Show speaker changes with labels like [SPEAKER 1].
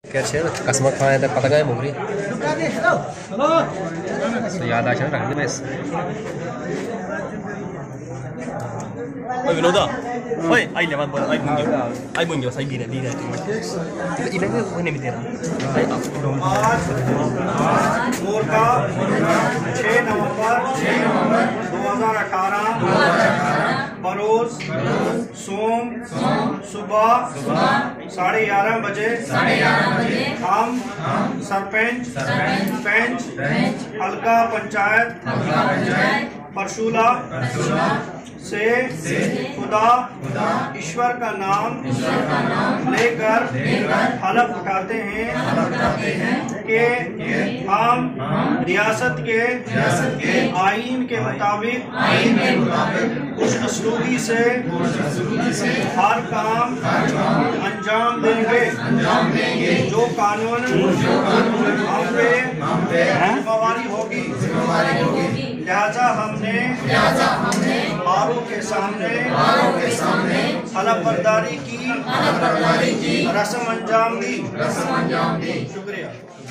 [SPEAKER 1] क्या छे कस्मत खाने तक पता गए मुगरी तो याद आ रख दे बस
[SPEAKER 2] ओए विनोदा ओए आई ले मत आई बुंगे बस आई भी दी रहे तो इन्हें कोई नहीं दे रहा आई
[SPEAKER 3] मोर का 6 नवंबर 2018 बरोज सोम सुबह 11:30 बजे हम सरपंच पंच हल्का पंचायत परशोला से खुदा ईश्वर का नाम लेकर हलफ उठाते हैं कि हम रियासत के आईन के मुताबिक कुछ असलूबी से हर काम अंजाम देंगे जो कानून हम पे जिम्मेवारी होगी। लिहाजा हमने बारों के सामने हलफ बर्दारी की रस्म अंजाम दी। शुक्रिया।